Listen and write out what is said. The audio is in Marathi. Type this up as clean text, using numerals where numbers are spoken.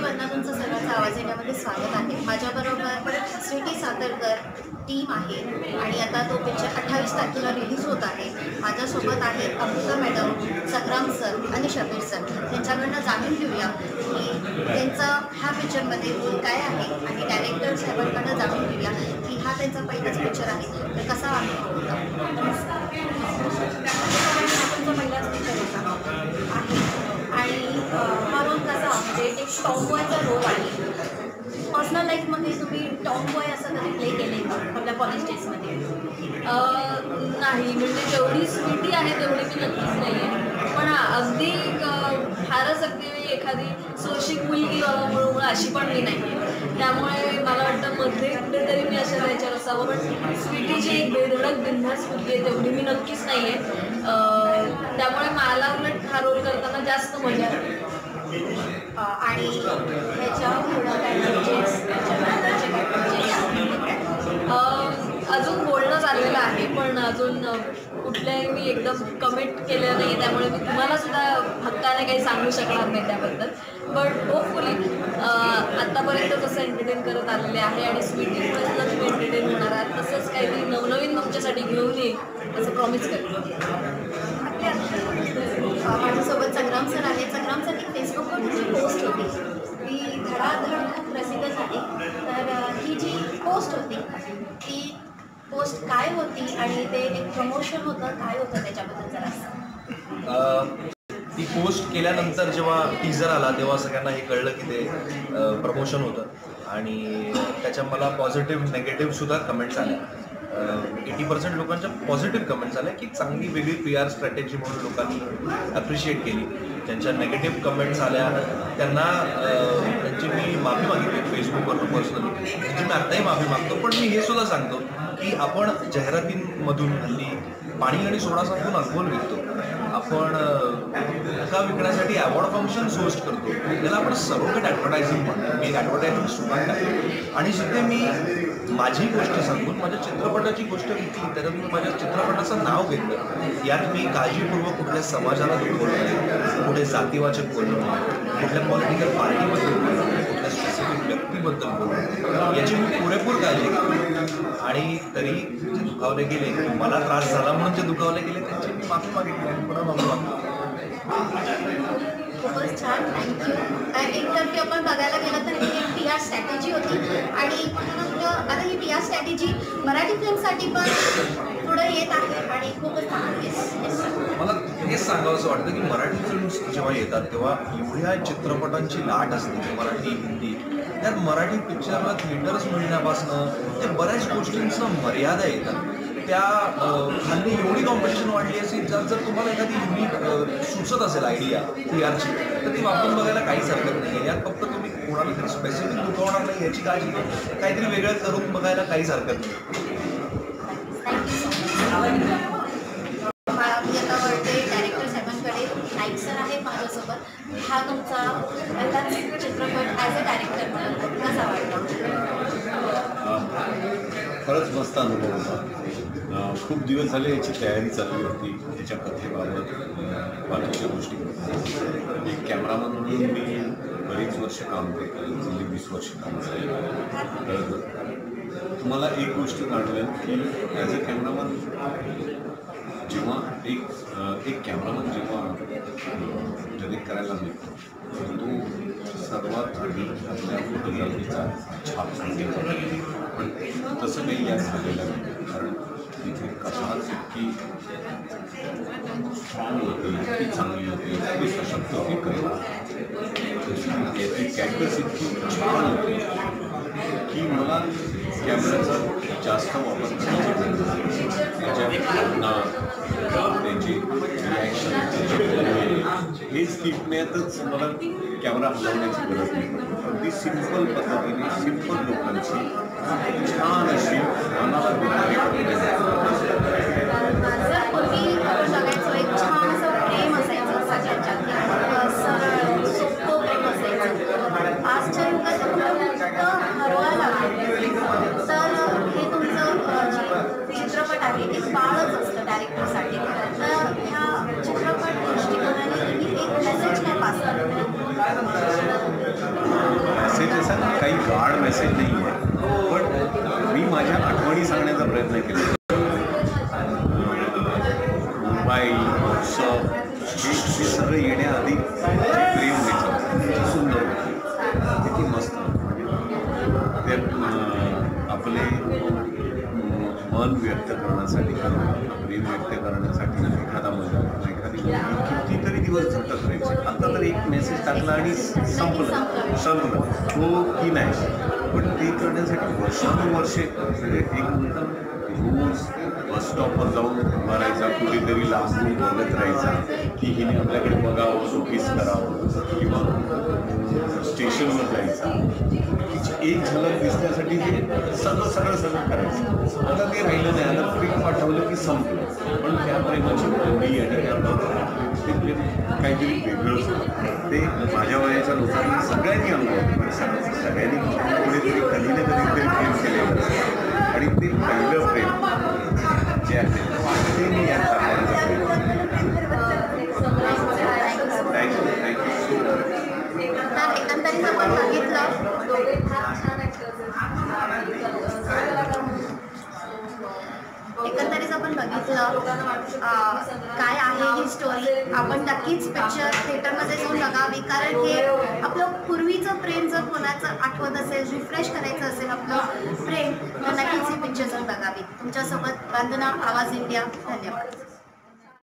मधनं तुमचं सर्वांचं आवाज येण्यामध्ये स्वागत आहे. माझ्याबरोबर स्वीटी सातरकर टीम आहे आणि आता तो पिक्चर 28 तारखेला रिलीज होत आहे. माझ्यासोबत आहे अमृता मॅडम, संग्राम सर आणि शबीर सर. त्यांच्याकडनं जाणून घेऊया की त्यांचा ह्या पिक्चरमध्ये रोल काय आहे आणि डायरेक्टर साहेबांकडनं जाणून घेऊया की हा त्यांचा पहिलाच पिक्चर आहे तर कसा अनुभव होता. तुमचा पहिलाच पिक्चर होता आहे आणि हा रोल कसा म्हणजे एक टॉमबॉयचा रोल आहे. पर्सनल लाईफमध्ये तुम्ही टॉमबॉय असं कधी प्ले केले का आपल्या कॉलेज डेजमध्ये? नाही, म्हणजे जेवढी स्वीटी आहे तेवढी मी नक्कीच नाही आहे. पण अगदी फारच अगदी एखादी सोशिक मुलगी म्हणून अशी पण मी नाही आहे. त्यामुळे मला वाटतं मध्ये कुठेतरी मी अशा याच्यावर असावं. पण स्वीटीची एक बेधडक बिंदास मुलगी आहे तेवढी मी नक्कीच नाही आहे. त्यामुळे मला उलट हा रोल करताना जास्त मजा आली. आणि ह्याच्या पुढं काय अजून बोलणं चाललेलं आहे पण अजून कुठल्याही मी एकदम कमिट केलेलं नाही. त्यामुळे मी तुम्हाला सुद्धा हक्काने काही सांगू शकणार नाही त्याबद्दल. बट होपफुली आत्तापर्यंत जसं एंटरटेन करत आलेले आहे आणि स्वीटीमुळे सुद्धा तुम्ही एंटरटेन होणार आहात तसंच काहीतरी नवनवीन तुमच्यासाठी घेऊन येईल असं प्रॉमिस करतो. माझ्यासोबत संग्राम सर आहेत. संग्राम सर एक फेसबुकवर तुमची पोस्ट होती ती धडाधड खूप प्रसिद्ध झाली. तर ही जी पोस्ट होती ती पोस्ट काय होती आणि ते एक प्रमोशन होतं काय होतं त्याच्याबद्दल जरा? ती पोस्ट केल्यानंतर जेव्हा टीजर आला तेव्हा सगळ्यांना हे कळलं की ते प्रमोशन होतं आणि त्याच्या मला पॉझिटिव्ह नेगेटिव्हसुद्धा कमेंट्स आल्या. 80% लोकांच्या पॉझिटिव्ह कमेंट्स आल्या की चांगली वेगळी PR स्ट्रॅटेजी म्हणून लोकांनी ॲप्रिशिएट केली. ज्यांच्या नेगेटिव्ह कमेंट्स आल्या त्यांना त्यांची मी माफी मागितली फेसबुकवर पर्सनली. त्यांची मी आत्ताही माफी मागतो. पण मी हे सुद्धा सांगतो की आपण जाहिरातींमधून हल्ली पाणी आणि सोडा सांगून अल्कोहोल विकतो. आपण का विकण्यासाठी अवॉर्ड फंक्शन्स होस्ट करतो. त्याला आपण सरोगेट ॲडव्हर्टायझिंग म्हणतो. मी एक ॲडव्हर्टायझिंग स्टुडंट आहे आणि जिथे मी माझी गोष्ट सांगून माझ्या चित्रपटाची गोष्ट विकली त्याच्यात मी माझ्या चित्रपटाचं नाव घेतलं. यात मी काळजीपूर्वक कुठल्या समाजाला दुखवलं नाही, कुठे जातीवाचक बोललो नाही, कुठल्या पॉलिटिकल पार्टीबद्दल बोललो नाही, कुठल्या स्पेसिफिक व्यक्तीबद्दल बोललो. याची मी पुरेपूर काळजी घेतली आणि तरी जे दुखावले गेले, मला त्रास झाला म्हणून जे दुखावले गेले त्यांची मी माफी मागितली आणि पुन्हा माफी मागतो. खूपच छान, थँक्यू. एकतर्फी आपण बघायला गेलं तर ही एक PR स्ट्रॅटेजी होती आणि आता ही PR स्ट्रॅटेजी मराठी फिल्मसाठी पण पुढे येत आहे आणि खूपच चांगली आहे. मला हेच सांगावं असं वाटतं की मराठी फिल्म्स जेव्हा येतात तेव्हा एवढ्या चित्रपटांची लाट असते मराठी हिंदी. त्यात मराठी पिक्चरला थिएटर्स मिळण्यापासनं ते बऱ्याच गोष्टींचं मर्यादा येतात. त्या हल्ली एवढी कॉम्पिटिशन वाढली असेल जर तुम्हाला एखादी युनिक सुचत असेल आयडिया PRची तर ती वापरून बघायला काहीच हरकत नाही. यात फक्त तुम्ही कोणाला तरी स्पेसिफिक दुखवणार नाही याची काळजी घेऊन काहीतरी वेगळं करून बघायला काहीच हरकत नाही. मी आता वळते डायरेक्टर साहेबांकडे. नाईक सर आहेत माझ्यासोबत. हा तुमचा पहिलाच चित्रपट ॲज अ डायरेक्टर म्हणून कसा वाटला? खरंच मस्त अनुभव होता. खूप दिवस झाले याची तयारी चालली होती. याच्या कथेबाबत बाकीच्या गोष्टी. एक कॅमेरामन म्हणून मी बरीच वर्ष काम करतो. 20 वर्ष काम झालं. तर तुम्हाला एक गोष्ट जाणवेल की ॲज अ कॅमेरामन जेव्हा एक कॅमेरामन जेव्हा डायरेक्ट करायला मिळतो तो सर्वात आधी आपल्या फोटोग्राफीचा छाप सांगेल. पण तसं काही यात झालेलं नाही. कारण तिथे कथाच इतकी स्ट्रॉंग होती, इतकी चांगली होती, इतकी सशक्त होती कथा. याची कॅरेक्टर्स इतकी छान होती की मला कॅमेऱ्याचा जास्त वापर करायचा. त्याच्या भावना, त्यांची रिॲक्शन, हेच टिपण्यातच मला कॅमेरा हलवण्याची गरज नाही. अगदी सिम्पल पद्धतीने सिम्पल लोकांची छान अशी मनाला पूर्वी आपण बघायचो एक छान असं प्रेम असायचं सगळ्यांच्या सरळ सोपं प्रेम असायचं. आजच्या युगात हरवायला तर हे तुमचं चित्रपट आहे एक बाळच असतं डायरेक्टरसाठी. तर ह्या चित्रपट दृष्टिकोनाने तुम्ही एक मेसेज काय पास करता? काही गाढ मेसेज नाही आहे, पण मी माझ्या आठवणी सांगण्याचा प्रयत्न केला. मोबाईल, व्हॉट्सअप हे सगळं येण्याआधी जे प्रेम व्हायचं सुंदर होतं, किती मस्त. म्हणजे ते आपले मन व्यक्त करण्यासाठी प्रेम व्यक्त करण्यासाठी एखादा मुलगा एखादी मुलगी कितीतरी दिवस झटत राहायचे. आता तर एक मेसेज टाकला आणि संपलं तो की नाही, पण ते करण्यासाठी वर्षानुवर्षे एक रोज बस स्टॉपवर जाऊन उभा राहायचा, कुठेतरी लांबून बघत राहायचा की हिने आपल्याकडे बघावं, नोटीस करावं, किंवा स्टेशनवर जायचा, तिची एक झलक दिसण्यासाठी ते सगळं करायचं. आता ते राहिलं नाही. आता प्रेम पाठवलं की संपलं, पण त्या प्रेमाची बोली आणि ते प्रेम काहीतरी वेगळंच होतं. ते माझ्या वयाच्या लोकांनी सगळ्यांनी अनुभव सगळ्यांनी कुठेतरी कधी ना कधीतरी प्रेम केलेलं असतं, आणि ते पहिलं प्रेम जे आहे ते मी या तर एकंदरीत आपण बघितलं काय आहे ही स्टोरी. आपण नक्कीच पिक्चर थिएटरमध्ये जाऊन बघावी, कारण हे आपलं पूर्वीचं प्रेम जर कोणाचं आठवत असेल, रिफ्रेश करायचं असेल आपलं प्रेम, तर नक्कीच ही पिक्चर जाऊन बघावी. तुमच्यासोबत वंदना, आवाज इंडिया. धन्यवाद.